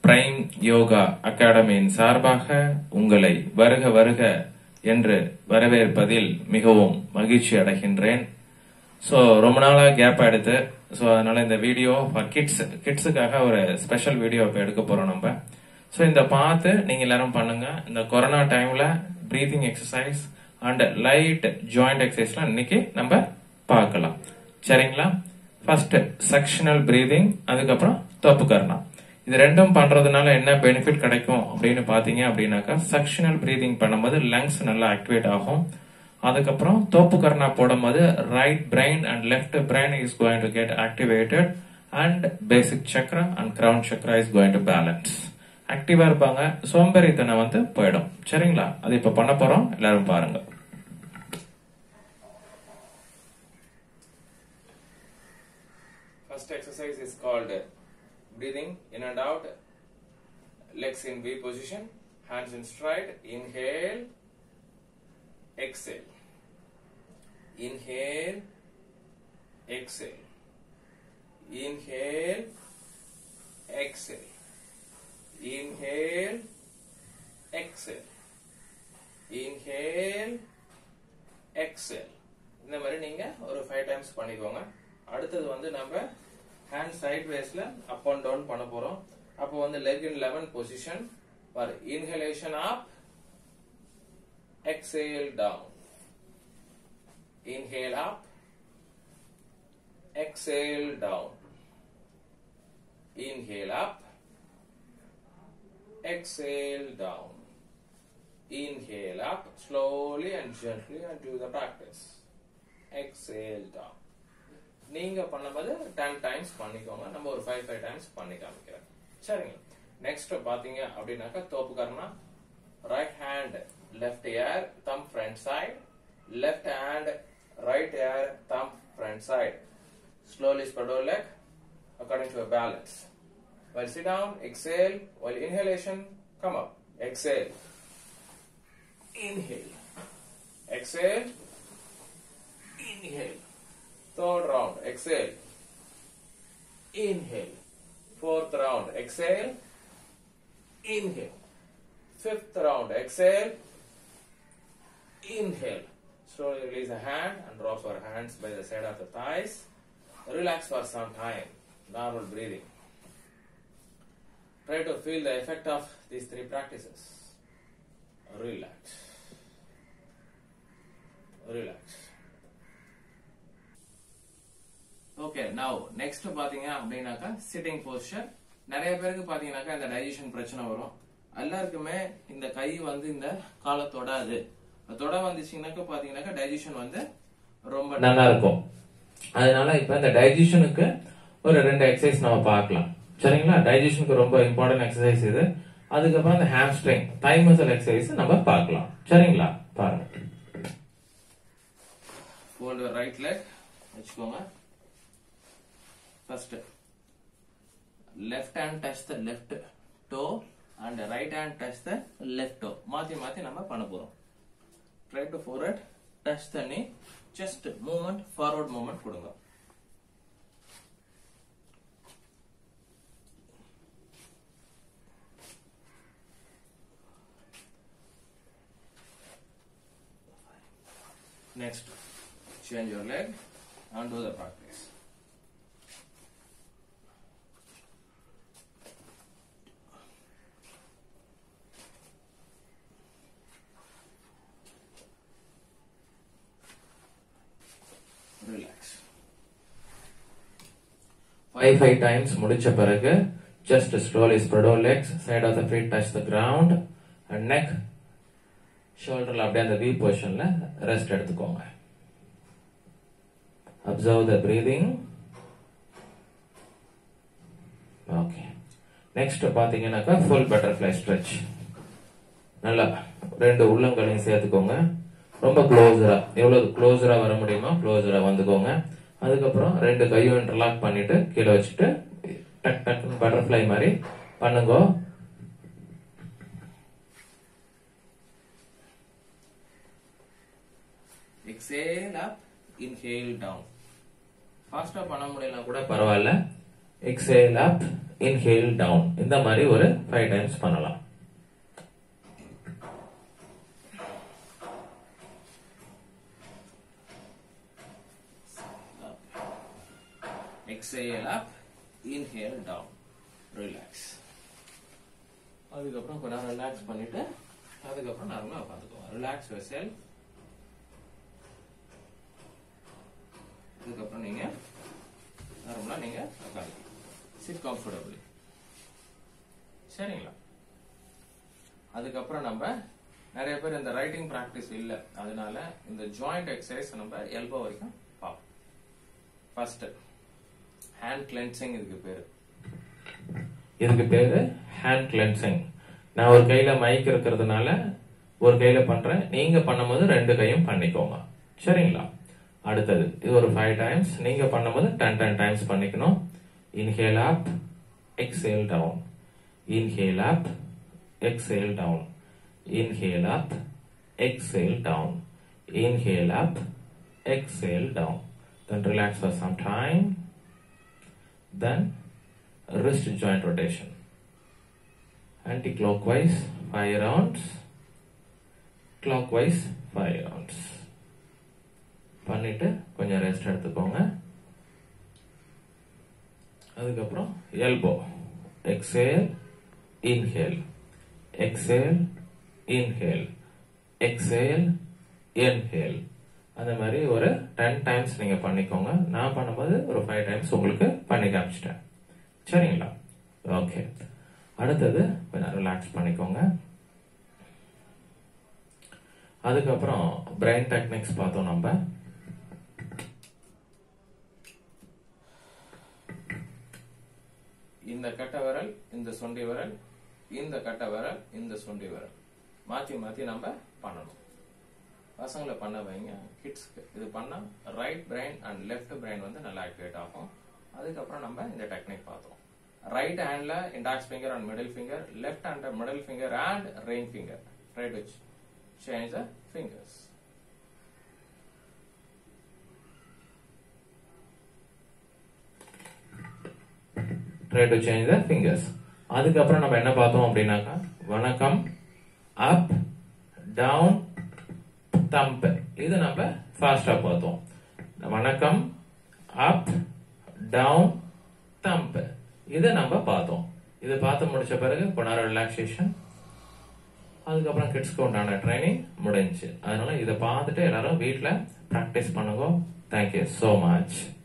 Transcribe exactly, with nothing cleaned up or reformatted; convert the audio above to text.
Prime yoga அகாடமியின் சார்பாக உங்களை வருக வருக என்று வரவேற்பதில் மிகவும் மகிழ்ச்சி அடைகின்றேன். சோ ரொம்ப நாளா கேப் எடுத்து சோ அதனால இந்த வீடியோ கிட்ஸ் கிட்ஸுக்காக ஒரு ஸ்பெஷல் வீடியோ இப்ப எடுக்க போறோம் நம்ம. சோ இந்த பார்த்து நீங்க எல்லாரும் பண்ணுங்க. இந்த கொரோனா டைம்ல breathing exercise and light joint எக்ஸசைஸ்லாம் இன்னைக்கு நம்ம பார்க்கலாம். சரிங்களா? ஃபர்ஸ்ட் செக்ஷனல் பிரீதிங், அதுக்கப்புறம் தோப்பு கர்ணா. இது ரெண்டும் பண்றதுனால என்ன பெனிஃபிட் கிடைக்கும் அப்படின்னு பாத்தீங்க அப்படின்னாக்கா, செக்ஷனல் பிரீதிங் பண்ணும்போது லங்ஸ் நல்லா ஆக்டிவேட் ஆகும். அதுக்கப்புறம் தோப்பு கர்ணா போடும்போது right brain and left brain is going to get activated and basic chakra and crown chakra is going to balance. ஆக்டிவா இருப்பாங்க, சோம்பேறித்தனம் வந்து போயிடும். சரிங்களா? அது இப்ப பண்ண போறோம், எல்லாரும் பாருங்க. First exercise is called breathing in and out, legs in V position, hands in stride. Inhale, exhale, inhale, exhale, inhale, exhale, inhale, exhale, inhale, exhale. இந்த மாதிரி நீங்க ஒரு five times பண்ணிக்கோங்க. அடுத்தது வந்து நம்ம hand sidewaysல up and down பண்ண போறோம். அப்போ வந்து leg in eleven position for inhalation up, exhale down, inhale up, exhale down, inhale up, exhale down, inhale up slowly and gently and do the practice. Exhale down. நீங்க பண்ணும்போது ten times பண்ணிக்கோங்க. நம்ம ஒரு five five times பண்ணி காமிக்கிறேன். சரிங்க? Next பாத்தீங்க அப்படின்னாக்கா தோப்பு கர்ணா. Right hand left ear, thumb front side, left hand right ear, thumb front side. Slowly spread your leg according to a balance. While sit down, exhale. While inhalation, come up. Exhale. Inhale. Exhale. Inhale. Third round, exhale, inhale. Fourth round, exhale, inhale. Fifth round, exhale, inhale. Slowly release the hand and drop our hands by the side of the thighs. Relax for some time, normal breathing. Try to feel the effect of these three practices. Relax, relax. Okay, now next பாத்தீங்க அப்படின்னாக்கா sitting poster. நிறைய பேருக்கு பாத்தீங்கன்னாக்கா இந்த digestion பிரச்சனை வரும். எல்லாருக்குமே இந்த கை வந்து இந்த காலை தொடாது. தொட வந்துச்சுன்னாக்கா பாத்தீங்கன்னாக்கா டைஜஷன் வந்து ரொம்ப நல்லா இருக்கும். அதனால இப்ப இந்த டைஜஷனுக்கு ஒரு ரெண்டு எக்ஸசைஸ் நம்ம பார்க்கலாம். சரிங்களா? டைஜஷனுக்கு ரொம்ப இம்பார்ட்டன்ட் எக்ஸசைஸ் இது. அதுக்கப்புறம் இந்த ஹாம்ஸ்ட்ரிங் தை மசில் எக்ஸசைஸ் நம்ம பார்க்கலாம். சரிங்களா? பாருங்க. ஃபோல்ட் ரைட் லெக் வச்சுக்கோங்க. First, left hand touch the left toe and right hand touch the left toe. மாத்தி மாத்தி நம்ம பண்ண போறோம். Try to forward, touch the knee, just movement, forward movement கொடுங்க. Next, change your leg and do the practice. Relax. Five five times முடிச்ச பிறகு just slowly spread your legs, side of the feet touch the ground and neck, shoulderல அப்படியே அந்த V positionல rest எடுத்துக்கோங்க. Observe the breathing. Okay. Next பாத்தீங்கன்னாக்கா full butterfly stretch. நல்லா ரெண்டு உள்ளங்கையும் சேர்த்துக்கோங்க. ரொம்ப க்ளோஸரா, எவ்வளவு க்ளோஸரா வர முடியுமோ க்ளோஸரா வந்துக்கோங்க. அதுக்கப்புறம் ரெண்டு கையும் இன்டர்லாக் பண்ணிட்டு கீழே வச்சுட்டு டக் டக் பட்டர்ஃப்ளை மாதிரி பண்ணுங்க. Exhale up, inhale down. ஃபாஸ்டா பண்ண முடியலனா கூட பரவாயில்ல. Exhale up, inhale down. இந்த மாதிரி ஒரு ஃபைவ் டைம்ஸ் பண்ணலாம். Exhale up, inhale down, relax. அதுக்கப்புறம் கொஞ்சம் ரிலாக்ஸ் பண்ணிட்டு அதுக்கப்புறம் நார்மலா உட்காந்துக்குவோம். Relax your self. அதுக்கப்புறம் நீங்க நார்மலா நீங்க உட்காந்துக்கலாம். Sit comfortably. சரிங்களா? அதுக்கப்புறம் நம்ம நிறைய பேர் இந்த ரைட்டிங் பிராக்டிஸ் இல்ல, அதனால இந்த ஜாயிண்ட் எக்ஸசைஸ் நம்ம எல்போ வரைக்கும் பார்ப்போம். First hand cleansing. இதுக்கு பேரு இதுக்கு பேரு ஹேண்ட் கிளென்சிங். நான் ஒரு கையில மைக் இருக்கிறதுனால ஒரு கையில பண்றேன், நீங்க பண்ணும்போது ரெண்டு கையும் பண்ணிக்கோங்க. சரிங்களா? அடுத்தது இது ஒரு ஃபைவ் டைம்ஸ், நீங்க பண்ணும்போது டென் டென் டைம்ஸ் பண்ணிக்கணும். Inhale up, exhale down, inhale up, exhale down, inhale up, exhale down, inhale up, exhale down. Then relax for some time. Then wrist joint rotation. Anti-clockwise five rounds, clockwise five rounds. பண்ணிட்டு கொஞ்சம் rest எடுத்துக்கோங்க. அதுக்கப்புறம் elbow, exhale, inhale, exhale, inhale, exhale, inhale. அந்த மாதிரி ஒரு ten times நீங்க பண்ணிக்கோங்க. நான் பண்ணும்போது ஒரு ஃபைவ் டைம்ஸ் உங்களுக்கு பண்ணி காமிச்சிட்டேன். சரிங்களா? ஓகே. அடுத்தது கொஞ்சம் ரிலாக்ஸ் பண்ணிக்கோங்க. அதுக்கப்புறம் பிரெயின் டெக்னிக்ஸ் பார்த்தோம் நம்ம. இந்த கட்டை விரல், இந்த சொண்டி விரல், இந்த கட்டை விரல், இந்த சொண்டி விரல் மாத்தி மாத்தி நம்ம பண்ணணும். பசங்களை பண்ண வைங்க. கிட்ஸ்க்கு இது பண்ணா right brain and left brain வந்து நல்லா ஆக்டிவேட் ஆகும். அதுக்கப்புறம் நம்ம இந்த டெக்னிக் பார்த்தோம். ரைட் ஹேண்ட்ல index finger and middle finger, left hand middle finger and ring finger. Try to change the fingers. Try to change the fingers. அதுக்கப்புறம் நம்ம என்ன பார்த்தோம் அப்படின்னாக்கா, வணக்கம், அப், டவுன், தம்ப். இது நம்ம ஃபாஸ்டா பார்த்தோம். வணக்கம், அப், டவுன், தம்ப். இதை நம்ம பார்த்தோம். இதை பார்த்து முடிச்ச பிறகு கொஞ்ச நேரம் ரிலாக்ஸேஷன். அதுக்கப்புறம் கிட்ஸ்க்கு உண்டான ட்ரைனிங் முடிஞ்சு. அதனால இதை பார்த்துட்டு எல்லாரும் வீட்டில் ப்ராக்டிஸ் பண்ணுங்க. Thank you so much.